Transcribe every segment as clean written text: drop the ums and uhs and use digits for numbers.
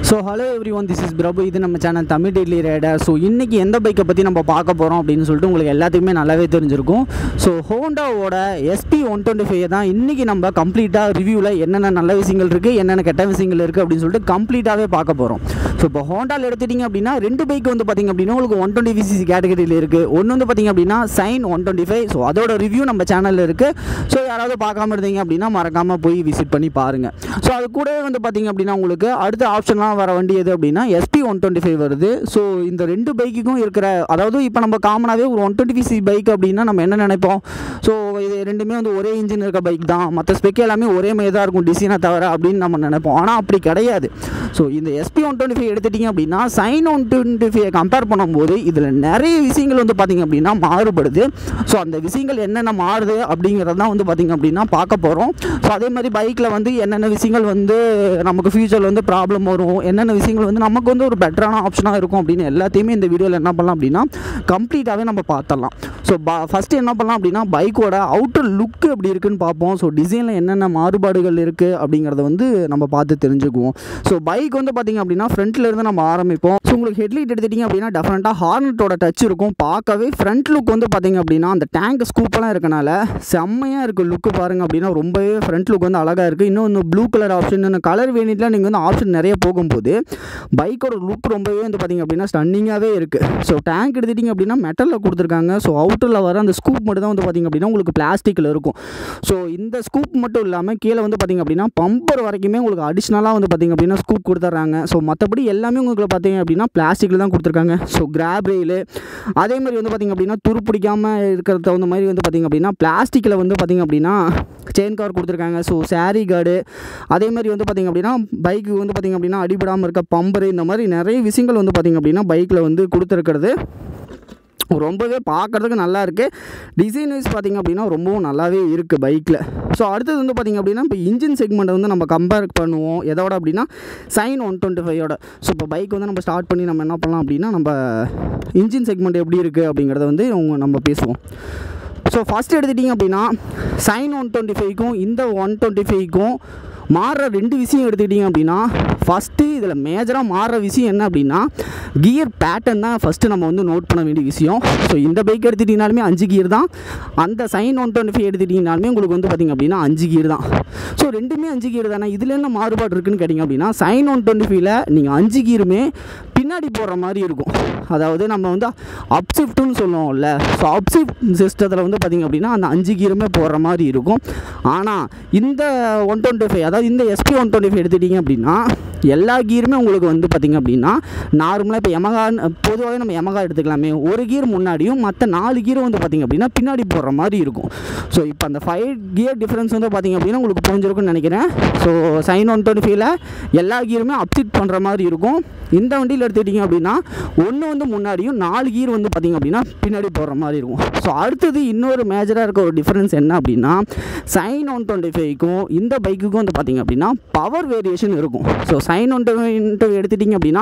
So hello everyone, this is Prabhu. இது நம்ம channel Tamil daily rider. So இன்றைக்கி எந்த பைக்கை பற்றி நம்ம பார்க்க போகிறோம் அப்படின்னு சொல்லிட்டு உங்களுக்கு எல்லாத்துக்குமே நல்லாவே தெரிஞ்சிருக்கும். ஸோ ஹோண்டாவோட SP125 தான் இன்றைக்கி நம்ம கம்ப்ளீட்டாக ரிவ்யூவில் என்னென்ன நல்ல விஷயங்கள் இருக்குது, என்னென்ன கெட்ட விஷயங்கள் இருக்குது அப்படின்னு சொல்லிட்டு கம்ப்ளீட்டாகவே பார்க்க போகிறோம். ஸோ இப்போ ஹோண்டாவில் எடுத்துட்டிங்க அப்படின்னா ரெண்டு பைக் வந்து பார்த்திங்க அப்படின்னா உங்களுக்கு 125cc கேட்டகரியில் இருக்குது. ஒன்று வந்து பார்த்திங்க அப்படின்னா சைன் 125. ஸோ அதோட ரிவ்யூ நம்ம சேனலில் இருக்குது. ஸோ யாராவது பார்க்காம இருந்தீங்க அப்படின்னா மறக்காமல் போய் விசிட் பண்ணி பாருங்கள். ஸோ அது கூடவே வந்து பார்த்திங்க அப்படின்னா உங்களுக்கு அடுத்த ஆப்ஷன்லாம் வர வண்டி எது அப்படின்னா SP125 வருது. ஸோ இந்த ரெண்டு பைக்குக்கும் இருக்கிற, அதாவது இப்போ நம்ம காமனாகவே ஒரு 125cc பைக் அப்படின்னா நம்ம என்ன நினைப்போம், ஸோ இது ரெண்டுமே வந்து ஒரே இன்ஜின் இருக்க பைக் தான், மற்ற ஸ்பெக் எல்லாமே ஒரே மாதிரி தான் இருக்கும் டிசைனை தவிர அப்படின்னு நம்ம நினைப்போம். ஆனால் அப்படி கிடையாது. ஸோ இந்த SP125 எடுத்துட்டிங்க அப்படின்னா சைன் 125 கம்பேர் பண்ணும்போது இதில் நிறைய விஷயங்கள் வந்து பார்த்திங்க அப்படின்னா மாறுபடுது. ஸோ அந்த விஷயங்கள் என்னென்ன மாறுது அப்படிங்கிறது தான் வந்து பார்த்திங்க அப்படின்னா பார்க்க போகிறோம். ஸோ அதே மாதிரி பைக்கில் வந்து என்னென்ன விஷயங்கள் வந்து நமக்கு ஃபியூச்சரில் வந்து ப்ராப்ளம் வரும், என்னென்ன விஷயங்கள் வந்து நமக்கு வந்து ஒரு பெட்டரான ஆப்ஷனாக இருக்கும் அப்படின்னு எல்லாத்தையுமே இந்த வீடியோவில் என்ன பண்ணலாம் அப்படின்னா கம்ப்ளீட்டாகவே நம்ம பார்த்துடலாம். ஸோ ஃபஸ்ட்டு என்ன பண்ணலாம் அப்படின்னா பைக்கோட அவுட்டர் லுக்கு எப்படி இருக்குன்னு பார்ப்போம். ஸோ டிசைனில் என்னென்ன மாறுபாடுகள் இருக்குது அப்படிங்கிறத வந்து நம்ம பார்த்து தெரிஞ்சுக்குவோம். ஸோ பைக் வந்து பார்த்திங்க அப்படின்னா ஃப்ரண்ட்டில் இருந்து நம்ம ஆரம்பிப்போம். ஸோ உங்களுக்கு ஹெட்லைட் எடுத்துட்டிங்க அப்படின்னா டெஃபரெண்ட்டாக ஹார்னட்டோட டச் இருக்கும். பார்க்கவே ஃப்ரண்ட் லுக் வந்து பார்த்திங்க அப்படின்னா அந்த டேங்க் ஸ்கூப்பெல்லாம் இருக்கனால செம்மையாக இருக்குது லுக்கு பாருங்கள் அப்படின்னா ரொம்பவே ஃப்ரண்ட் லுக் வந்து அழகாக இருக்குது. இன்னும் ப்ளூ கலர் ஆப்ஷன், இன்னும் கலர் வேணிட்டில் நீங்கள் வந்து ஆப்ஷன் நிறைய போகும்போது பைக்கோட லுக் ரொம்பவே வந்து பார்த்திங்க அப்படின்னா ஸ்டன்னிங்காகவே இருக்குது. ஸோ டேங்க் எடுத்துட்டிங்க அப்படின்னா மெட்டலில் கொடுத்துருக்காங்க. ஸோ அவுட்டரில் வர அந்த ஸ்கூப் மட்டும் தான் வந்து பார்த்திங்க அப்படின்னா உங்களுக்கு பிளாஸ்டிக்கில் இருக்கும். ஸோ இந்த ஸ்கூப் மட்டும் இல்லாமல் கீழே வந்து பார்த்திங்க அப்படின்னா பம்பர் வரைக்குமே உங்களுக்கு அடிஷ்னலாக வந்து பார்த்திங்க அப்படின்னா ஸ்கூப் கொடுத்துட்றாங்க. ஸோ மற்றபடி எல்லாமே உங்களுக்கு பார்த்திங்க அப்படின்னா பிளாஸ்டிக்கில் தான் கொடுத்துருக்காங்க. ஸோ கிராப் ரெயிலு அதே மாதிரி வந்து பார்த்திங்க அப்படின்னா துரு பிடிக்காமல் இருக்கிற தகுந்த மாதிரி வந்து பார்த்திங்க அப்படின்னா பிளாஸ்டிக்கில் வந்து பார்த்திங்க அப்படின்னா செயின் கவர் கொடுத்துருக்காங்க. ஸோ சாரி கார்டு அதே மாதிரி வந்து பார்த்திங்க அப்படின்னா பைக்கு வந்து பார்த்திங்க அப்படின்னா அடிபடாமல் இருக்க பம்பரு, இந்த மாதிரி நிறைய விஷயங்கள் வந்து பார்த்திங்க அப்படின்னா பைக்கில் வந்து கொடுத்துருக்கிறது ரொம்பவே பார்க்குறதுக்கு நல்லா இருக்குது. டிசைன் வைஸ் பார்த்திங்க அப்படின்னா ரொம்பவும் நல்லாவே இருக்குது பைக்கில். ஸோ அடுத்தது வந்து பார்த்திங்க அப்படின்னா இப்போ இன்ஜின் செக்மெண்ட்டை வந்து நம்ம கம்பேர் பண்ணுவோம் எதோட அப்படின்னா சைன் 125ஓட. ஸோ இப்போ பைக் வந்து நம்ம ஸ்டார்ட் பண்ணி நம்ம என்ன பண்ணலாம் அப்படின்னா நம்ம இன்ஜின் செக்மெண்ட் எப்படி இருக்குது அப்படிங்கிறத வந்து நம்ம பேசுவோம். ஸோ ஃபஸ்ட் எடுத்துட்டிங்க அப்படின்னா சைன் 125க்கும் இந்த 125க்கும் மாறுற ரெண்டு விஷயம் எடுத்துக்கிட்டிங்க அப்படின்னா ஃபஸ்ட்டு இதில் மேஜராக மாறுற விஷயம் என்ன அப்படின்னா கியர் பேட்டர்ன் தான் ஃபஸ்ட்டு நம்ம வந்து நோட் பண்ண வேண்டிய விஷயம். ஸோ இந்த பைக் எடுத்துட்டிங்கனாலுமே 5 கியர் தான், அந்த சைன் 125 எடுத்துட்டிங்கனாலுமே உங்களுக்கு வந்து பார்த்திங்க அப்படின்னா 5 கியர் தான். ஸோ ரெண்டுமே 5 கியர் தானே. இதில் என்ன மாறுபாடு இருக்குதுன்னு கேட்டிங்க அப்படின்னா சைன் 125ல் நீங்கள் 5 கியருமே பின்னாடி போடுற மாதிரி இருக்கும். அதாவது நம்ம வந்து அப் ஷிஃப்ட்டுன்னு சொல்லுவோம்ல, ஸோ அப் ஷிஃப்ட் சிஸ்டத்தில் வந்து பார்த்திங்க அப்படின்னா அந்த 5 கியருமே போடுற மாதிரி இருக்கும். ஆனால் இந்த 125 அதாவது இந்த SP125 எடுத்துட்டிங்க அப்படின்னா எல்லா கியருமே உங்களுக்கு வந்து பார்த்திங்க அப்படின்னா நார்மலாக இப்போ யமகா பொதுவாகவே நம்ம யமகா எடுத்துக்கலாமே, ஒரு கியர் முன்னாடியும் மற்ற 4 கியரும் வந்து பார்த்திங்க அப்படின்னா பின்னாடி போடுற மாதிரி இருக்கும். ஸோ இப்போ அந்த 5 கியர் டிஃப்ரென்ஸ் வந்து பார்த்திங்க அப்படின்னா உங்களுக்கு புரிஞ்சிருக்குன்னு நினைக்கிறேன். ஸோ சைன் 125ல் எல்லா கியருமே அப்சிட் பண்ணுற மாதிரி இருக்கும். இந்த வண்டியில் எடுத்துக்கிட்டிங்க அப்படின்னா ஒன்று வந்து முன்னாடியும் 4 கியர் வந்து பார்த்திங்க அப்படின்னா பின்னாடி போடுற மாதிரி இருக்கும். ஸோ அடுத்தது இன்னொரு மேஜராக இருக்க ஒரு டிஃப்ரென்ஸ் என்ன அப்படின்னா சைன் 125க்கும் இந்த பைக்குக்கும் வந்து பார்த்திங்க அப்படின்னா பவர் வேரியேஷன் இருக்கும். ஸோ சைன் 125 எடுத்துட்டிங்க அப்படின்னா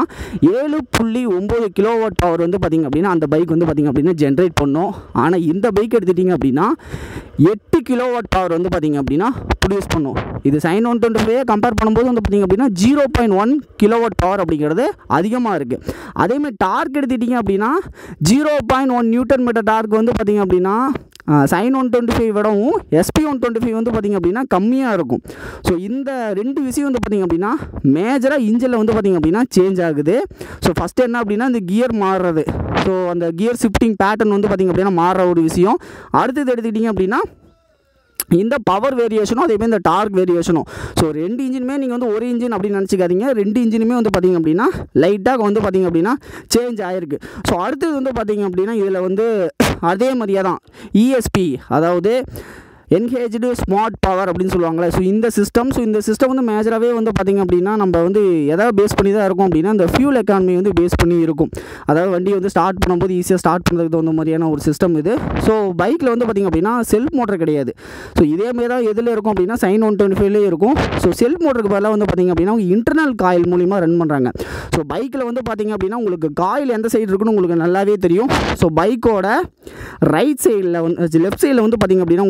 7.9 கிலோவாட் பவர் வந்து பார்த்திங்க அப்படின்னா அந்த பைக் வந்து பார்த்திங்க அப்படின்னா ஜென்ரேட் பண்ணும். ஆனால் இந்த பைக் எடுத்துட்டிங்க அப்படின்னா 8 கிலோவாட் பவர் வந்து பார்த்திங்க அப்படின்னா ப்ரொடியூஸ் பண்ணும். இது சைன் 125 கம்பேர் பண்ணும்போது வந்து பார்த்திங்க அப்படின்னா 0.1 கிலோவாட் பவர் அப்படிங்கிறது அதிகமாக இருக்குது. அதேமாதிரி டார்க் எடுத்துட்டிங்க அப்படின்னா 0.1 நியூட்டன் மீட்டர் டார்க் வந்து பார்த்திங்க அப்படின்னா சைன் 125 விடவும் SP125 வந்து பார்த்திங்க அப்படின்னா கம்மியாக இருக்கும். ஸோ இந்த ரெண்டு விஷயம் வந்து பார்த்திங்க அப்படின்னா மேஜராக இன்ஜினில் வந்து பார்த்திங்க அப்படின்னா சேஞ்ச் ஆகுது. ஸோ ஃபஸ்ட்டு என்ன அப்படின்னா இந்த கியர் மாறுறது, ஸோ அந்த கியர் ஷிஃப்டிங் பேட்டர்ன் வந்து பார்த்திங்க அப்படின்னா மாறுற ஒரு விஷயம். அடுத்தது எடுத்துக்கிட்டிங்க அப்படின்னா இந்த பவர் வேரியேஷனும் அதேமாதிரி இந்த டார்க் வேரியேஷனும். ஸோ ரெண்டு இன்ஜினுமே நீங்கள் வந்து ஒரு இன்ஜின் அப்படின்னு நினச்சிக்காதீங்க, ரெண்டு இன்ஜினுமே வந்து பார்த்திங்க அப்படின்னா லைட்டாக வந்து பார்த்திங்க அப்படின்னா சேஞ்ச் ஆகிருக்கு. ஸோ அடுத்தது வந்து பார்த்திங்க அப்படின்னா இதில் வந்து அதே மாதிரியே தான் ESP, அதாவது என்கேஜ்டு ஸ்மார்ட் பவர் அப்படின்னு சொல்லுவாங்களே. ஸோ இந்த சிஸ்டம் வந்து மேஜராகவே வந்து பார்த்திங்க அப்படின்னா நம்ம வந்து எதாவது பேஸ் பண்ணி தான் இருக்கும் அப்படின்னா இந்த ஃபியூல் எக்கானமி வந்து பேஸ் பண்ணி இருக்கும். அதாவது வண்டி வந்து ஸ்டார்ட் பண்ணும்போது ஈஸியாக ஸ்டார்ட் பண்ணுறதுக்கு தகுந்த மாதிரியான ஒரு சிஸ்டம் இது. ஸோ பைக்கில் வந்து பார்த்திங்க அப்படின்னா செல்ஃப் மோட்டர் கிடையாது. ஸோ இதேமாதிரி தான் எதில் இருக்கும் அப்படின்னா சைன் 125லேயே இருக்கும். ஸோ செல்ஃப் மோட்டருக்கு பதிலாக வந்து பார்த்திங்க அப்படின்னா இன்டர்னல் காயில் மூலிமா ரன் பண்ணுறாங்க. ஸோ பைக்கில் வந்து பார்த்திங்க அப்படின்னா உங்களுக்கு காயில் எந்த சைடு இருக்குன்னு உங்களுக்கு நல்லாவே தெரியும். ஸோ பைக்கோட ரைட் சைடில் வந்து லெஃப்ட் சைடில் வந்து பார்த்திங்க அப்படின்னா உங்களுக்கு வந்து பார்த்திங்க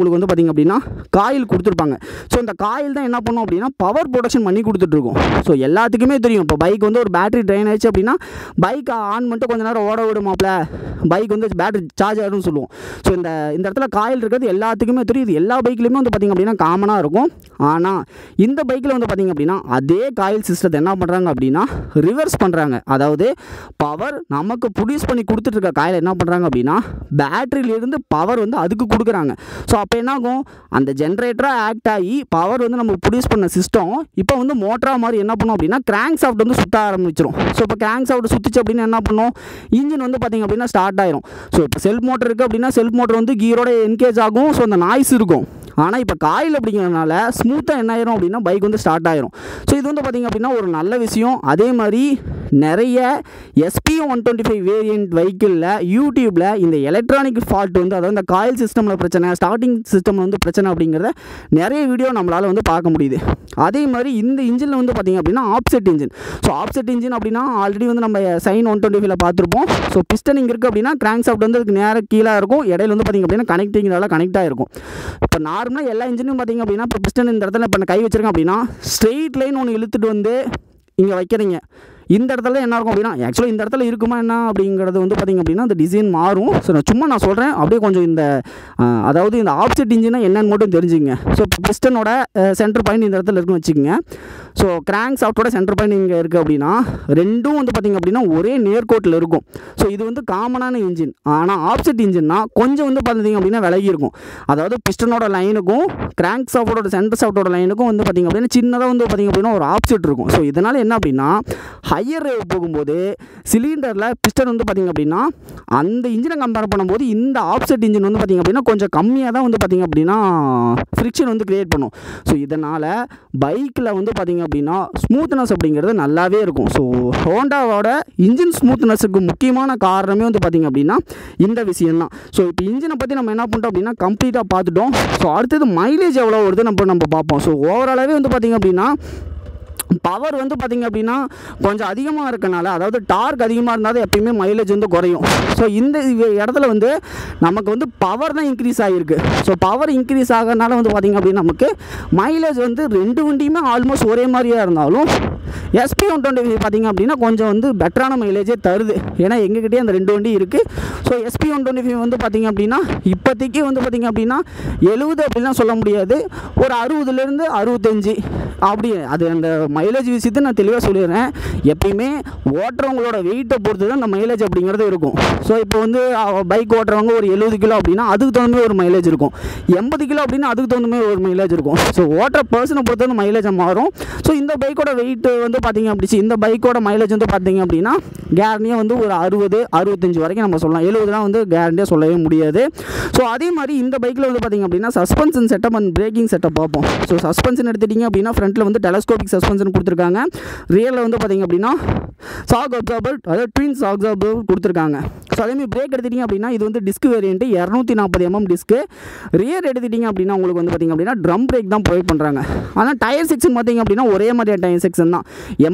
பார்த்திங்க அப்படின்னா காயில் கொடுத்துருப்பாங்க. ஸோ இந்த காயில் தான் என்ன பண்ணும் அப்படின்னா பவர் ப்ரொடக்ஷன் பண்ணி கொடுத்துட்ருக்கோம். ஸோ எல்லாத்துக்குமே தெரியும், இப்போ பைக் வந்து ஒரு பேட்டரி ட்ரைன் ஆயிடுச்சு அப்படின்னா பைக்கை ஆன் பண்ணிட்டு கொஞ்சம் நேரம் ஓட விடுமாப்ல, பைக் வந்து பேட்டரி சார்ஜ் ஆகிடும்னு சொல்லுவோம். ஸோ இந்த இடத்துல காயில் இருக்கிறது எல்லாத்துக்குமே தெரியும். இது எல்லா பைக்லையுமே வந்து பார்த்திங்க அப்படின்னா காமனாக இருக்கும். ஆனால் இந்த பைக்கில் வந்து பார்த்திங்க அப்படின்னா அதே காயில் சிஸ்டத்தை என்ன பண்ணுறாங்க அப்படின்னா ரிவர்ஸ் பண்ணுறாங்க. அதாவது பவர் நமக்கு ப்ரொடியூஸ் பண்ணி கொடுத்துட்ருக்க காயில் என்ன பண்ணுறாங்க அப்படின்னா பேட்டரியிலேருந்து பவர் வந்து அதுக்கு கொடுக்குறாங்க. ஸோ அப்போ என்னாகும், அந்த ஜென்ரேட்டராக ஆக்ட் ஆகி பவர் வந்து நம்ம ப்ரொடியூஸ் பண்ண சிஸ்டம் இப்போ வந்து மோட்டராக மாதிரி என்ன பண்ணும் அப்படின்னா கிராங்க் சாஃப்ட் வந்து சுற்ற ஆரம்பிச்சிடும். ஸோ இப்போ கிராங்க் சாஃப்ட் சுற்றிச்சு அப்படின்னு என்ன பண்ணும், இன்ஜின் வந்து பார்த்திங்க அப்படின்னா ஸ்டார்ட் ஆயிரும். ஸோ இப்போ செல்ஃப் மோட்டர் இருக்குது அப்படின்னா செல்ஃப் மோட்டர் வந்து கீரோட என்கேஜ் ஆகும். ஸோ அந்த நாய்ஸ் இருக்கும். ஆனால் இப்போ காயில் அப்படிங்கிறதுனால ஸ்மூத்தாக என்ன ஆயிரும் அப்படின்னா பைக் வந்து ஸ்டார்ட் ஆயிரும். ஸோ இது வந்து பார்த்திங்க அப்படின்னா ஒரு நல்ல விஷயம். அதே மாதிரி நிறைய SP125 வேரியண்ட் வெஹிக்கிளில் யூடியூப்பில் இந்த எலக்ட்ரானிக் ஃபால்ட் வந்து, அதாவது இந்த காயில் சிஸ்டமில் பிரச்சனை, ஸ்டார்டிங் சிஸ்டமில் வந்து பிரச்சனை அப்படிங்கிறத நிறைய வீடியோ நம்மளால் வந்து பார்க்க முடியுது. அதே மாதிரி இந்த இன்ஜினில் வந்து பார்த்திங்க அப்படின்னா offset engine. So offset engine அப்படின்னா ஆல்ரெடி வந்து நம்ம சைன் 125ல் பார்த்துருப்போம். ஸோ பிஸ்டன் இங்கே இருக்குது அப்படின்னா கிராங்க் சாஃப்ட் வந்து அதுக்கு நேராக கீழே இருக்கும். இடையில வந்து பார்த்திங்க அப்படின்னா கனெக்டிங்னால கனெக்ட் ஆகிருக்கும். இப்போ நார்மலாக எல்லா இன்ஜினும் பார்த்திங்க அப்படின்னா இப்போ பிஸ்டன் இந்த இடத்துல இப்போ கை வச்சிருக்கேன் அப்படின்னா ஸ்ட்ரெயிட் லைன் ஒன்று இழுத்துட்டு வந்து இங்கே வைக்கிறீங்க. இந்த இடத்துல என்ன இருக்கும் அப்படின்னா ஆக்சுவலாக இந்த இடத்துல இருக்குமா என்ன அப்படிங்கிறது வந்து பார்த்திங்க அப்படின்னா அந்த டிசைன் மாறும். ஸோ நான் சொல்கிறேன் அப்படியே கொஞ்சம் இந்த அதாவது இந்த ஆப்செட் இன்ஜினா என்னன்னு மட்டும் தெரிஞ்சுங்க. ஸோ இப்போ பிஸ்டனோட சென்டர் பாயிண்ட் இந்த இடத்துல இருக்குன்னு வச்சுக்கோங்க. ஸோ கிராங்க் சாஃப்டோட சென்டர் பாயிண்ட் இங்கே இருக்குது அப்படின்னா ரெண்டும் வந்து பார்த்திங்க அப்படின்னா ஒரே நேர்கோட்டில் இருக்கும். ஸோ இது வந்து காமனான இன்ஜின். ஆனால் ஆப்செட் இன்ஜின்னா கொஞ்சம் வந்து பார்த்திங்க அப்படின்னா விலகி இருக்கும். அதாவது பிஸ்டனோட லைனுக்கும் கிராங்க் சாஃப்டோட சென்டர் சாஃப்டோட லைனுக்கும் வந்து பார்த்திங்க அப்படின்னா சின்னதாக வந்து பார்த்திங்க அப்படின்னா ஒரு ஆப்செட் இருக்கும். ஸோ இதனால் என்ன அப்படின்னா ஹையர் ரேவ் போகும்போது சிலிண்டரில் பிஸ்டன் வந்து பார்த்திங்க அப்படின்னா அந்த இன்ஜினை கம்பேர் பண்ணும்போது இந்த ஆப்செட் இன்ஜின் வந்து பார்த்திங்க அப்படின்னா கொஞ்சம் கம்மியாக தான் வந்து பார்த்திங்க அப்படின்னா ஃப்ரிக்ஷன் வந்து க்ரியேட் பண்ணும். ஸோ இதனால் பைக்கில் வந்து பார்த்திங்க அப்படின்னா ஸ்மூத்னஸ் அப்படிங்கிறது நல்லாவே இருக்கும். ஸோ ஹோண்டாவோட இன்ஜின் ஸ்மூத்னஸுக்கு முக்கியமான காரணமே வந்து பார்த்திங்க அப்படின்னா இந்த விஷயம்தான். ஸோ இப்போ இன்ஜினை பற்றி நம்ம என்ன பண்ணிட்டோம் அப்படின்னா கம்ப்ளீட்டாக பார்த்துட்டோம். ஸோ அடுத்தது மைலேஜ் எவ்வளோ வருது நம்ம பார்ப்போம். ஸோ ஓவராலாகவே வந்து பார்த்திங்க அப்படின்னா பவர் வந்து பார்த்திங்க அப்படின்னா கொஞ்சம் அதிகமாக இருக்கனால, அதாவது டார்க் அதிகமாக இருந்தால் எப்பயுமே மைலேஜ் வந்து குறையும். ஸோ இந்த இடத்துல வந்து நமக்கு வந்து பவர் தான் இன்க்ரீஸ் ஆகிருக்கு. ஸோ பவர் இன்க்ரீஸ் ஆகிறதுனால வந்து பார்த்திங்க அப்படின்னா நமக்கு மைலேஜ் வந்து ரெண்டு வண்டியுமே ஆல்மோஸ்ட் ஒரே மாதிரியாக இருந்தாலும் SP125 பார்த்திங்க அப்படின்னா கொஞ்சம் வந்து பெட்டரான மைலேஜே தருது. ஏன்னா எங்ககிட்டயே அந்த ரெண்டு வண்டி இருக்குது. ஸோ SP125 வந்து பார்த்திங்க அப்படின்னா இப்போதைக்கு வந்து பார்த்திங்க அப்படின்னா 70 அப்படின்லாம் சொல்ல முடியாது, ஒரு 60லேருந்து 65 அப்படி. அது அந்த மைலேஜ் விஷயத்தை நான் தெளிவாக சொல்லிடுறேன். எப்பயுமே ஓட்டுறவங்களோட வெயிட்டை பொறுத்து தான் அந்த மைலேஜ் அப்படிங்கிறது இருக்கும். ஸோ இப்போ வந்து பைக் ஓட்டுறவங்க ஒரு 70 கிலோ அப்படின்னா அதுக்கு தகுந்த மாதிரி ஒரு மைலேஜ் இருக்கும். 80 கிலோ அப்படின்னா அதுக்கு தகுந்த மாதிரி ஒரு மைலேஜ் இருக்கும். ஸோ ஓட்டுற பர்சனை பொறுத்து வந்து மைலேஜ் மாறும். ஸோ இந்த பைக்கோட வெயிட் வந்து பார்த்திங்க அப்படி இந்த பைக்கோட மைலேஜ் வந்து பார்த்திங்க அப்படின்னா கேரண்டியாக வந்து ஒரு 60-65 வரைக்கும் நம்ம சொல்லலாம். 70 வந்து கேரண்டியாக சொல்லவே முடியாது. ஸோ அதே மாதிரி இந்த பைக்கில் வந்து பார்த்திங்க அப்படின்னா suspension setup and braking setup பார்ப்போம். ஸோ சஸ்பென்ஷன் எடுத்துட்டிங்க அப்படின்னா ஃப்ரண்ட்டில் வந்து டெலஸ்கோபிக் சஸ்பென்ஷன் கொடுத்துருக்காங்க. ரியரில் வந்து பார்த்திங்க அப்படின்னா ஷாக் அப்சார்பர், அதாவது ட்வின் ஷாக் அப்சார்பர் கொடுத்துருக்காங்க. ஸோ அதேமாதிரி பிரேக் எடுத்துட்டிங்க அப்படின்னா இது வந்து disc variant 240 mm disc. Rear எடுத்துட்டிங்க அப்படின்னா உங்களுக்கு வந்து பார்த்திங்க அப்படின்னா ட்ரம் பிரேக் தான் ப்ரொவைட் பண்ணுறாங்க. ஆனால் டயர் செக்ஷன் பார்த்திங்க அப்படின்னா ஒரே மாதிரியான டயர் செக்ஷன் தான்,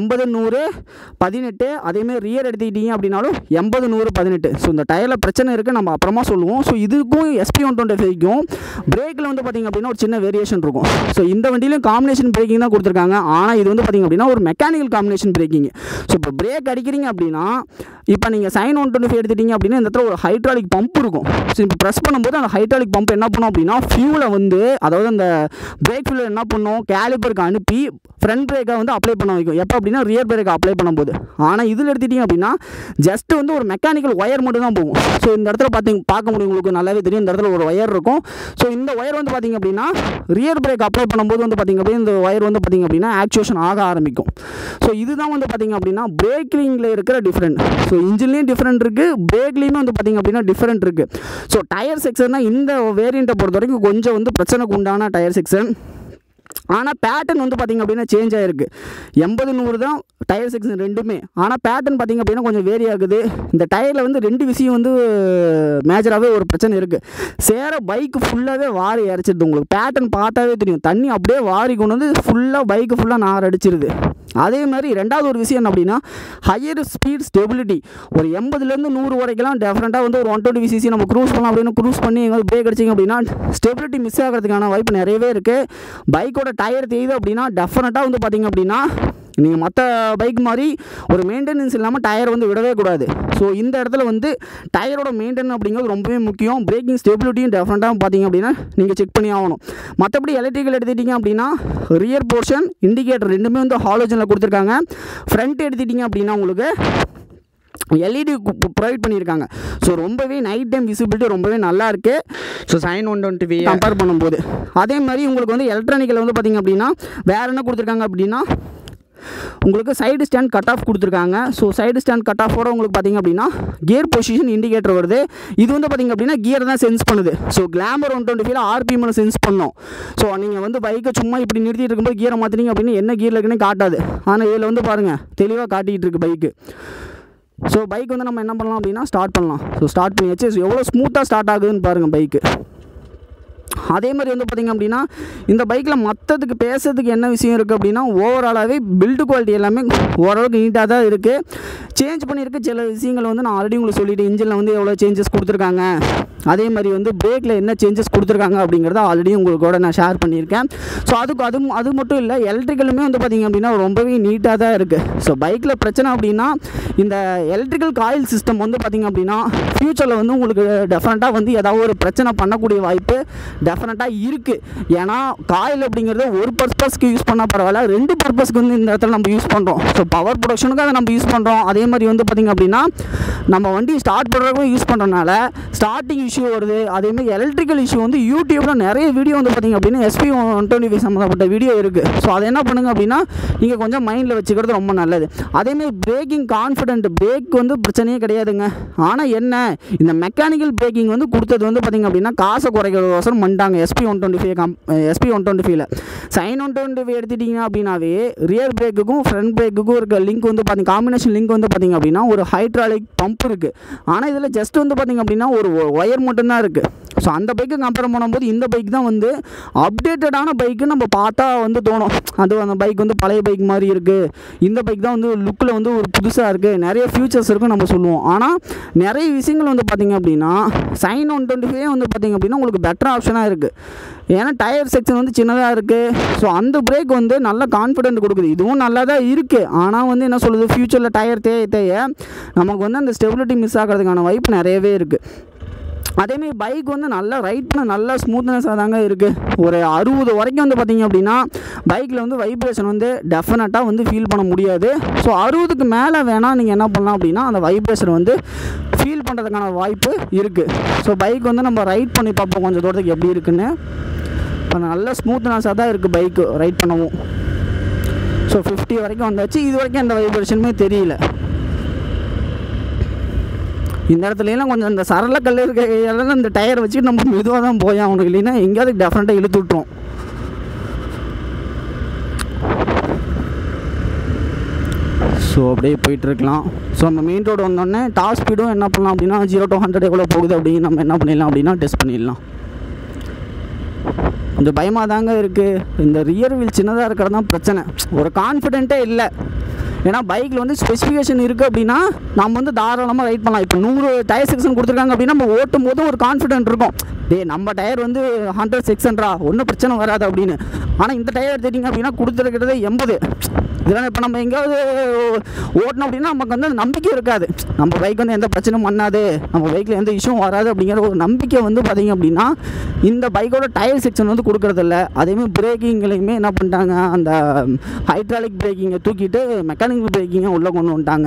80-100-18. அதேமாதிரி ரியர் எடுத்துக்கிட்டிங்க அப்படின்னாலும் 80-100-18. ஸோ இந்த டயரில் பிரச்சனை இருக்குது, நம்ம அப்புறமா சொல்லுவோம். ஸோ இதுக்கும் SP125க்கும் பிரேக்கில் வந்து பார்த்திங்க அப்படின்னா ஒரு சின்ன வேரியேஷன் இருக்கும். ஸோ இந்த வண்டியிலும் காம்பினேஷன் பிரேக்கிங் தான் கொடுத்துருக்காங்க. ஆனால் இது வந்து பார்த்திங்க அப்படின்னா ஒரு மெக்கானிக்கல் காம்பினேஷன் பிரேக்கிங். ஸோ இப்போ பிரேக் அடிக்கிறீங்க அப்படின்னா இப்போ நீங்கள் சைன் 125 எடுத்துட்டிங்க அப்படின்னா இந்த இடத்துல ஒரு ஹைட்ராலிக் பம்ப் இருக்கும். ஸோ இப்போ ப்ரெஸ் பண்ணும்போது அந்த ஹைட்ராலிக் பம்ப் என்ன பண்ணும் அப்படின்னா ஃபியூலை வந்து, அதாவது அந்த பிரேக் ஃபியூலை என்ன பண்ணும் கேலிபருக்கு அனுப்பி ஃப்ரண்ட் பிரேக்கை வந்து அப்ளை பண்ண வைக்கும். எப்போ அப்படின்னா ரியர் பிரேக்கை அப்ளை பண்ணும்போது. ஆனால் இதில் எடுத்துட்டிங்க அப்படின்னா ஜஸ்ட் வந்து ஒரு மெக்கானிக்கல் ஒயர் மட்டும் தான் போகும். ஸோ இந்த இடத்துல பார்க்க முடியும், உங்களுக்கு நல்லாவே தெரியும். இந்த இடத்துல ஒரு ஒயர் இருக்கும். ஸோ இந்த ஒயர் வந்து பார்த்திங்க அப்படின்னா ரியர் பிரேக் அப்ளை பண்ணும்போது வந்து பார்த்திங்க அப்படின்னா இந்த ஒயர் வந்து பார்த்திங்க அப்படின்னா ஆக்சுவேஷன் ஆக ஆரம்பிக்கும். ஸோ இதுதான் வந்து பார்த்திங்க அப்படின்னா பிரேக்கிங்கில் இருக்கிற டிஃப்ரெண்ட். ஸோ இன்ஜின்லேயும் டிஃப்ரெண்ட் இருக்குது, பிரேக்லேயுமே வந்து பார்த்திங்க அப்படின்னா டிஃப்ரெண்ட் இருக்குது. ஸோ டயர் செக்ஷன் தான் இந்த வேரியண்ட்டை பொறுத்த வரைக்கும் கொஞ்சம் வந்து பிரச்சனைக்கு உண்டான டயர் செக்ஷன். ஆனால் பேட்டர்ன் வந்து பார்த்திங்க அப்படின்னா சேஞ்ச் ஆகிருக்கு. 80-100 தான் டயர் செக்ஷன் ரெண்டுமே. ஆனால் பேட்டர்ன் பார்த்திங்க அப்படின்னா கொஞ்சம் வேரி ஆகுது. இந்த டயரில் வந்து ரெண்டு விஷயம் வந்து மேஜராகவே ஒரு பிரச்சனை இருக்குது. சேர பைக்கு ஃபுல்லாகவே வாரி இறச்சிடுது. உங்களுக்கு பேட்டர்ன் பார்த்தாவே தெரியும், தண்ணி அப்படியே வாரி கொண்டு வந்து ஃபுல்லாக பைக்கு ஃபுல்லாக நார் அடிச்சிருது. அதே மாதிரி ரெண்டாவது ஒரு விஷயம் என்ன அப்படின்னா ஹையர் ஸ்பீட் ஸ்டெபிலிட்டி. ஒரு 80லேருந்து 100 வரைக்கும் டெஃபரெண்ட்டாக வந்து ஒரு 120cc நம்ம க்ரூஸ் பண்ணலாம் அப்படின்னு க்ரூஸ் பண்ணி எங்களுக்கு பிரேக் அடிச்சிங்க அப்படின்னா ஸ்டெபிலிட்டி மிஸ் ஆகிறதுக்கான வாய்ப்பு நிறையவே இருக்குது. பைக்கோட டயர் தேயுது அப்படின்னா டெஃபரெண்ட்டாக வந்து பார்த்திங்க அப்படின்னா நீங்கள் மற்ற பைக் மாதிரி ஒரு மெயின்டெனன்ஸ் இல்லாமல் டயர் வந்து விடவே கூடாது. ஸோ இந்த இடத்துல வந்து டயரோட மெயின்டெனன்ஸ் அப்படிங்கிறது ரொம்பவே முக்கியம். பிரேக்கிங் ஸ்டெபிலிட்டியும் டெஃபரெண்ட்டாக பார்த்திங்க அப்படின்னா நீங்கள் செக் பண்ணி ஆகணும். மற்றபடி எலக்ட்ரிக்கல் எடுத்துக்கிட்டிங்க அப்படின்னா ரியர் போர்ஷன் இண்டிகேட்டர் ரெண்டுமே வந்து ஹாலோஜனில் கொடுத்துருக்காங்க. ஃப்ரண்ட் எடுத்துக்கிட்டிங்க அப்படின்னா உங்களுக்கு எல்இடி ப்ரொவைட் பண்ணியிருக்காங்க. ஸோ ரொம்பவே நைட் டைம் விசிபிலிட்டி ரொம்பவே நல்லா இருக்குது. ஸோ Shine 120 கம்பேர் பண்ணும்போது அதே மாதிரி உங்களுக்கு வந்து எலக்ட்ரானிக்கில் வந்து பார்த்திங்க அப்படின்னா வேறு என்ன கொடுத்துருக்காங்க அப்படின்னா உங்களுக்கு சைடு ஸ்டாண்ட் கட் ஆஃப் கொடுத்துருக்காங்க. ஸோ சைடு ஸ்டாண்ட் கட் ஆஃபோட உங்களுக்கு பார்த்திங்க அப்படின்னா கியர் பொசிஷன் இண்டிகேட்டர் வருது. இது வந்து பார்த்திங்க அப்படின்னா கியர் தான் சென்ஸ் பண்ணுது. ஸோ கிளாமர் 125 RPM சென்ஸ் பண்ணோம். ஸோ நீங்கள் வந்து பைக்கை சும்மா இப்படி நிறுத்திட்டு இருக்கும்போது கியரை மாற்றினீங்க அப்படின்னா என்ன கியரில் இருக்குன்னு காட்டாது. ஆனால் இதில் வந்து பாருங்கள் தெளிவாக காட்டிகிட்டு இருக்குது பைக்கு. ஸோ பைக் வந்து நம்ம என்ன பண்ணலாம் அப்படின்னா ஸ்டார்ட் பண்ணலாம். ஸோ ஸ்டார்ட் பண்ணியாச்சு. ஸோ எவ்வளோ ஸ்மூத்தாக ஸ்டார்ட் ஆகுதுன்னு பாருங்கள் பைக்கு. அதே மாதிரி வந்து பார்த்திங்க அப்படின்னா இந்த பைக்கில் மற்றதுக்கு பேசுறதுக்கு என்ன விஷயம் இருக்குது அப்படின்னா ஓவராலாகவே பில்டு குவாலிட்டி எல்லாமே ஓரளவுக்கு நீட்டாக தான் இருக்குது. சேஞ்ச் பண்ணியிருக்கு சில விஷயங்கள் வந்து நான் ஆல்ரெடி உங்களுக்கு சொல்லிவிட்டு இன்ஜினில் வந்து எவ்வளோ சேஞ்சஸ் கொடுத்துருக்காங்க, அதே மாதிரி வந்து பிரேக்கில் என்ன சேஞ்சஸ் கொடுத்துருக்காங்க அப்படிங்கிறத ஆல்ரெடி உங்களுக்கூட நான் ஷேர் பண்ணியிருக்கேன். ஸோ அது மட்டும் இல்லை எலக்ட்ரிக்கலுமே வந்து பார்த்திங்க அப்படின்னா ரொம்பவே நீட்டாக தான் இருக்குது. ஸோ பைக்கில் பிரச்சனை அப்படின்னா இந்த எலக்ட்ரிக்கல் காயில் சிஸ்டம் வந்து பார்த்திங்க அப்படின்னா ஃப்யூச்சரில் வந்து உங்களுக்கு டெஃபரெண்ட்டாக வந்து ஏதாவது ஒரு பிரச்சனை பண்ணக்கூடிய வாய்ப்பு டெஃபினட்டாக இருக்குது. ஏன்னா காயில் அப்படிங்கிறது ஒரு பர்பஸ்க்கு யூஸ் பண்ணால் பரவாயில்ல, 2 பர்பஸ்க்கு வந்து இந்த இடத்துல நம்ம யூஸ் பண்ணுறோம். ஸோ பவர் ப்ரொடக்ஷனுக்கு அதை நம்ம யூஸ் பண்ணுறோம். அதே மாதிரி வந்து பார்த்திங்க அப்படின்னா நம்ம வண்டி ஸ்டார்ட் பண்ணுறதுக்கும் யூஸ் பண்ணுறதுனால ஸ்டார்டிங் இஷ்யூ வருது. அதேமாதிரி எலக்ட்ரிக்கல் இஷ்யூ வந்து யூடியூப்பில் நிறைய வீடியோ வந்து பார்த்திங்க அப்படின்னா SP 125 சம்மந்தப்பட்ட வீடியோ இருக்குது. ஸோ அதை என்ன பண்ணுங்கள் அப்படின்னா நீங்கள் கொஞ்சம் மைண்டில் வச்சுக்கிறது ரொம்ப நல்லது. அதேமாதிரி பிரேக்கிங் கான்ஃபிடென்ட் பிரேக் வந்து பிரச்சனையே கிடையாதுங்க. ஆனால் என்ன இந்த மெக்கானிக்கல் பிரேக்கிங் வந்து கொடுத்தது வந்து பார்த்திங்க அப்படின்னா காசை குறைக்கிறதுக்கோசரம் பண்ணிட்டாங்க. SP 125ல Shine 125 எடுத்துட்டிங்க அப்படின்னாவே ரியர் பிரேக்குக்கும் ஃப்ரண்ட் பிரேக்குக்கும் இருக்க லிங்க் வந்து பார்த்திங்க காம்பினேஷன் லிங்க் வந்து பார்த்திங்க அப்படின்னா ஒரு ஹைட்ராலிக் பம்ப் இருக்குது. ஆனால் இதில் ஜஸ்ட் வந்து பார்த்திங்க அப்படின்னா ஒரு ஒயர் மட்டும்தான் இருக்குது. ஸோ அந்த பைக்கு கம்பேர் பண்ணும்போது இந்த பைக் தான் வந்து அப்டேட்டடான பைக்கு நம்ம பார்த்தா வந்து தோணும். அது அந்த பைக் வந்து பழைய பைக் மாதிரி இருக்குது, இந்த பைக் தான் வந்து லுக்கில் வந்து ஒரு புதுசாக இருக்குது, நிறைய ஃபியூச்சர்ஸ் இருக்குன்னு நம்ம சொல்லுவோம். ஆனால் நிறைய விஷயங்கள் வந்து பார்த்திங்க அப்படின்னா Shine 125 வந்து பார்த்திங்க அப்படின்னா உங்களுக்கு பெட்டர் ஆப்ஷனாக இருக்குது. ஏன்னா டயர் செக்ஷன் வந்து சின்னதாக இருக்குது. ஸோ அந்த பிரேக் வந்து நல்ல கான்ஃபிடென்ட் கொடுக்குது. இதுவும் நல்லா தான் இருக்குது. ஆனால் வந்து என்ன சொல்லுது ஃப்யூச்சரில் டயர் தேய நமக்கு வந்து அந்த ஸ்டெபிலிட்டி மிஸ் ஆகிறதுக்கான வாய்ப்பு நிறையவே இருக்குது. அதேமாதிரி பைக் வந்து நல்லா ரைட் பண்ண நல்லா ஸ்மூத்னஸாக தாங்க இருக்குது. ஒரு 60 வரைக்கும் வந்து பார்த்திங்க அப்படின்னா பைக்கில் வந்து வைப்ரேஷன் வந்து டெஃபினட்டாக வந்து ஃபீல் பண்ண முடியாது. ஸோ 60க்கு மேலே வேணால் நீங்கள் என்ன பண்ணலாம் அப்படின்னா அந்த வைப்ரேஷன் வந்து ஃபீல் பண்ணுறதுக்கான வாய்ப்பு இருக்குது. ஸோ பைக் வந்து நம்ம ரைட் பண்ணி பார்ப்போம் கொஞ்சம் தூரத்துக்கு எப்படி இருக்குன்னு. இப்போ நல்ல ஸ்மூத்னஸாக தான் இருக்குது பைக்கு ரைட் பண்ணவும். ஸோ 50 வரைக்கும் வந்தாச்சு. இது வரைக்கும் எந்த வைப்ரேஷனுமே தெரியல. இந்த இடத்துலலாம் கொஞ்சம் இந்த சரள கல் இருக்க இடத்துல இந்த டயர் வச்சுட்டு நம்ம மெதுவாக தான் போய் ஆகணும், இல்லைன்னா எங்கேயாவது டெஃபரெண்ட்டாக இழுத்து விட்டுரும். ஸோ அப்படியே போயிட்டுருக்கலாம். ஸோ நம்ம மெயின் ரோடு வந்தோடனே டாப் ஸ்பீடும் என்ன பண்ணலாம் அப்படின்னா 0 to 100 எவ்வளோ போகுது அப்படின்னு நம்ம என்ன பண்ணிடலாம் அப்படின்னா டெஸ்ட் பண்ணிடலாம். கொஞ்சம் பயமாக தாங்க இருக்குது. இந்த ரியர் வீல் சின்னதாக இருக்கிறது தான் பிரச்சனை, ஒரு கான்ஃபிடென்ட்டே இல்லை. ஏன்னா பைக்கில் வந்து ஸ்பெசிஃபிகேஷன் இருக்குது அப்படின்னா நம்ம வந்து தாராளமாக ரைட் பண்ணலாம். இப்போ 100 டயர் செக்ஷன் கொடுத்துருக்காங்க அப்படின்னா நம்ம ஓட்டும் போது ஒரு கான்ஃபிடென்ட் இருக்கும், நம்ம டயர் வந்து 100 செக்ஷன்ரா ஒன்றும் பிரச்சனை வராது அப்படின்னு. ஆனால் இந்த டயர் எடுத்துட்டிங்க அப்படின்னா கொடுத்துருக்கிறது 80. இதெல்லாம் இப்போ நம்ம எங்கேயாவது ஓட்டணும் அப்படின்னா நமக்கு வந்து நம்பிக்கை இருக்காது, நம்ம பைக் வந்து எந்த பிரச்சனையும் பண்ணாது, நம்ம பைக்கில் எந்த இஷ்யூவும் வராது அப்படிங்கிற ஒரு நம்பிக்கை வந்து பார்த்திங்க அப்படின்னா இந்த பைக்கோட டயர் செக்ஷன் வந்து கொடுக்குறதில்ல. அதேமாதிரி பிரேக்கிங்லேயுமே என்ன பண்ணிட்டாங்க, அந்த ஹைட்ராலிக் பிரேக்கிங்கை தூக்கிட்டு மெக்கானிக்கல் பிரேக்கிங்கை உள்ளே கொண்டு வந்துட்டாங்க.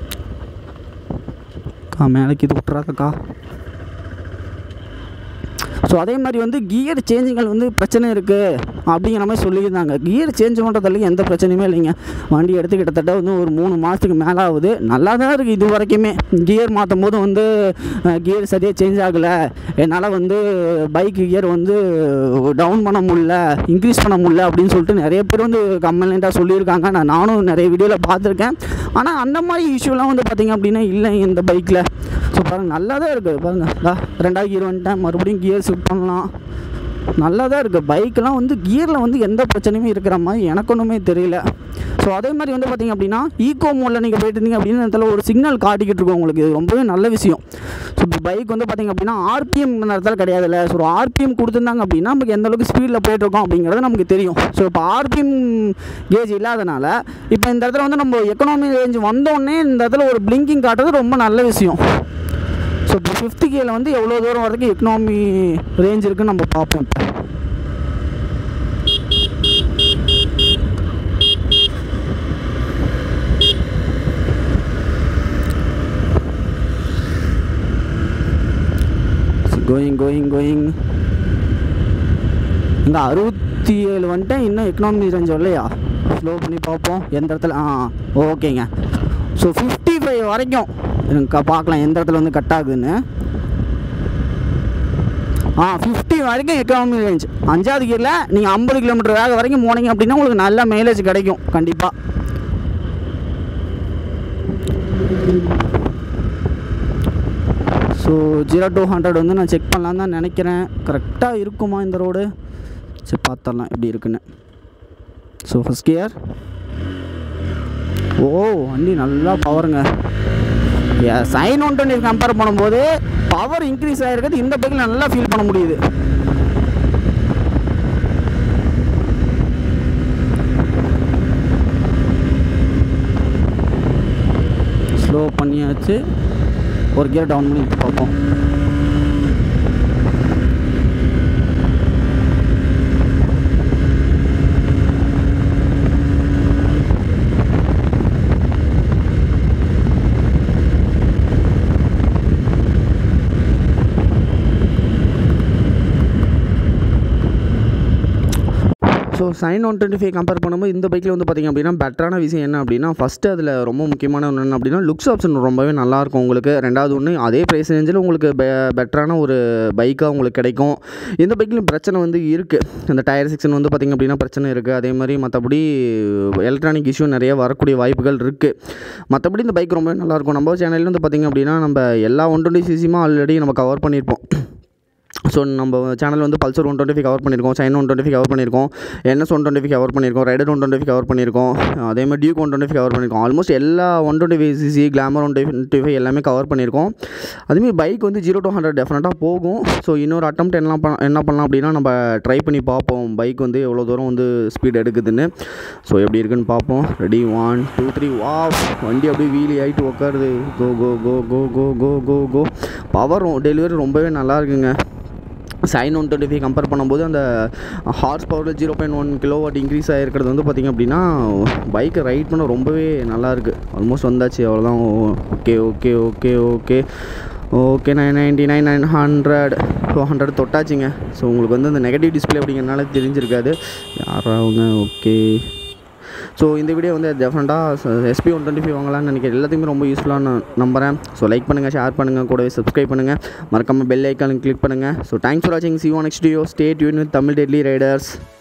மேலே இது விட்டுறாதக்கா. ஸோ அதே மாதிரி வந்து கியர் சேஞ்சிங்கள் வந்து பிரச்சனை இருக்குது அப்படிங்கிற மாதிரி சொல்லியிருந்தாங்க. கியர் சேஞ்ச் பண்ணுறதுலையும் எந்த பிரச்சனையுமே இல்லைங்க. வண்டி எடுத்து கிட்டத்தட்ட வந்து ஒரு 3 மாதத்துக்கு மேலே ஆகுது. நல்லா தான் இருக்குது இது வரைக்குமே. கியர் மாற்றும் போது வந்து கியர் சரியாக சேஞ்ச் ஆகலை, என்னால் வந்து பைக் கியர் வந்து டவுன் பண்ண முடியல, இன்க்ரீஸ் பண்ண முடியல அப்படின்னு சொல்லிட்டு நிறைய பேர் வந்து கம்ப்ளைண்ட்டாக சொல்லியிருக்காங்க. நானும் நிறைய வீடியோவில் பார்த்துருக்கேன். ஆனால் அந்த மாதிரி இஷ்யூலாம் வந்து பார்த்திங்க அப்படின்னா இல்லை இந்த பைக்கில். ஸோ பாருங்கள் நல்லா தான் இருக்குது. பாருங்கள் 2 கியர் வந்துட்டேன், மறுபடியும் கியர் ஷிஃப்ட் பண்ணலாம். நல்லா தான் இருக்குது. பைக்கெலாம் வந்து கியரில் வந்து எந்த பிரச்சனையுமே இருக்கிற மாதிரி எனக்கு ஒன்றுமே தெரியல. ஸோ அதே மாதிரி வந்து பார்த்திங்க அப்படின்னா ஈகோ மோடில் நீங்கள் போயிட்டு இருந்தீங்க அப்படின்னு இடத்துல ஒரு சிக்னல் காட்டிக்கிட்டு இருக்கோம் உங்களுக்கு. இது ரொம்பவே நல்ல விஷயம். ஸோ இப்போ பைக் வந்து பார்த்திங்க அப்படின்னா ஆர்பிஎம் இடத்துல கிடையாதுல்ல. ஸோ ஒரு ஆர்பிஎம் கொடுத்துருந்தாங்க அப்படின்னா நமக்கு எந்த அளவுக்கு ஸ்பீடில் போயிட்டுருக்கோம் அப்படிங்கிறது நமக்கு தெரியும். ஸோ இப்போ ஆர்பிஎம் கேஜ் இல்லாதனால இப்போ இந்த இடத்துல வந்து நம்ம எக்கனாமி ரேஞ்ச் வந்தோடனே இந்த இடத்துல ஒரு பிளிங்கிங் காட்டுறது ரொம்ப நல்ல விஷயம். ஸோ இப்போ 5th கியரில் வந்து எவ்வளோ தூரம் வரைக்கும் எக்கனாமி ரேஞ்ச் இருக்குன்னு நம்ம பார்ப்போம். கோயிங் இங்கே 67 வந்துட்டேன். இன்னும் எக்கனாமி ரேஞ்ச் இல்லையா? ஸ்லோ பண்ணி பார்ப்போம் எந்த இடத்துல. ஓகேங்க. ஸோ 55 வரைக்கும் எனக்கு பார்க்கலாம் எந்த இடத்துல வந்து கட் ஆகுதுன்னு. 50 வரைக்கும் எக்கனாமி ரேஞ்ச். 5வது கியரில் நீங்கள் 50 கிலோமீட்டர் வேக வரைக்கும் போனீங்க அப்படின்னா உங்களுக்கு நல்ல மைலேஜ் கிடைக்கும் கண்டிப்பாக. ஸோ 0 to 100 வந்து நான் செக் பண்ணலான்னு தான் நினைக்கிறேன். கரெக்டாக இருக்குமா இந்த ரோடு? சரி பார்த்துடலாம் எப்படி இருக்குன்னு. So first gear. வண்டி நல்லா பவருங்க. சைன் 120 கம்பேர் பண்ணும்போது பவர் இன்க்ரீஸ் ஆகிருக்கிறது இந்த பைக்கில் நல்லா ஃபீல் பண்ண முடியுது. ஸ்லோ பண்ணியாச்சு. ஒரு கியர் டவுன் பண்ணி பார்ப்போம். ஸோ சைன் 125 கம்பேர் பண்ணும்போது இந்த பைக்கில் வந்து பார்த்திங்க அப்படின்னா பெட்டரான விஷயம் என்ன அப்படின்னா, ஃபஸ்ட்டு அதில் ரொம்ப முக்கியமான ஒன்று என்ன அப்படின்னா லுக்ஸ் ஆப்ஷன் ரொம்பவே நல்லாயிருக்கும் உங்களுக்கு. ரெண்டாவது ஒன்று அதே ப்ரைஸ் ரேஞ்சில் உங்களுக்கு பெட்டரான ஒரு பைக்காக உங்களுக்கு கிடைக்கும். இந்த பைக்கிலும் பிரச்சனை வந்து இருக்குது. இந்த டயர் செக்ஷன் வந்து பார்த்திங்க அப்படின்னா பிரச்சனை இருக்குது. அதே மாதிரி மற்றபடி எலக்ட்ரானிக் இஷ்யூ நிறைய வரக்கூடிய வாய்ப்புகள் இருக்குது. மற்றபடி இந்த பைக் ரொம்பவே நல்லாயிருக்கும். நம்ம சேனலில் வந்து பார்த்திங்க அப்படின்னா நம்ம எல்லா 120cc ஆல்ரெடி நம்ம கவர் பண்ணியிருப்போம். ஸோ நம்ம சேனல் வந்து பல்சர் 125 கவர் பண்ணியிருக்கோம், சைன் 125 கவர் பண்ணியிருக்கோம், NS 125 கவர் பண்ணியிருக்கோம், ரைடர் 125 கவர் பண்ணியிருக்கோம், அதே மாதிரி டியூக் 125 கவர் பண்ணியிருக்கோம். ஆல்மோஸ்ட் எல்லா 125cc கிளாமர் 125 எல்லாமே கவர் பண்ணியிருக்கோம். அதுமாதிரி பைக் வந்து 0 to 100 டெஃபினட்டாக போகும். ஸோ இன்னொரு அட்டெம்ப்ட் என்ன பண்ணலாம் அப்படின்னா நம்ம ட்ரை பண்ணி பார்ப்போம் பைக் வந்து எவ்வளோ தூரம் வந்து ஸ்பீட் எடுக்குதுன்னு. ஸோ எப்படி இருக்குன்னு பார்ப்போம். ரெடி 1 2 3. வண்டி அப்படியே வீலி ஆகிட்டு உட்காருது. கோ கோ கோ கோ கோ கோ கோ கோ. பவரும் டெலிவரி ரொம்பவே நல்லா இருக்குங்க. சைன் 125 கம்பேர் பண்ணும்போது அந்த ஹார்ஸ் பவரில் 0.1 kW இன்க்ரீஸ் ஆகிருக்கிறது வந்து பார்த்திங்க அப்படின்னா பைக்கை ரைட் பண்ண ரொம்பவே நல்லாயிருக்கு. ஆல்மோஸ்ட் வந்தாச்சு, அவ்வளோதான். Okay okay okay okay okay 999 900 200 தொட்டாச்சுங்க. ஸோ உங்களுக்கு வந்து அந்த நெகட்டிவ் டிஸ்பிளே அப்படிங்கிறனால தெரிஞ்சிருக்காது யாராவங்க. ஓகே. ஸோ இந்த வீடியோ வந்து டெஃபினட்டாக SP 125 வாங்கலாம்னு நினைக்கிறேன். எல்லாத்துக்குமே ரொம்ப யூஸ்ஃபுல்லாக நான் நம்புகிறேன். ஸோ லைக் பண்ணுங்கள், ஷேர் பண்ணுங்கள், கூடவே சப்ஸ்கிரைப் பண்ணுங்கள், மறக்காமல் பெல் ஐக்கானுக்கு கிளிக் பண்ணுங்கள். ஸோ தேங்க்ஸ் ஃபார் வாட்சிங். See you on next video. Stay tuned with Tamil Deadly Riders.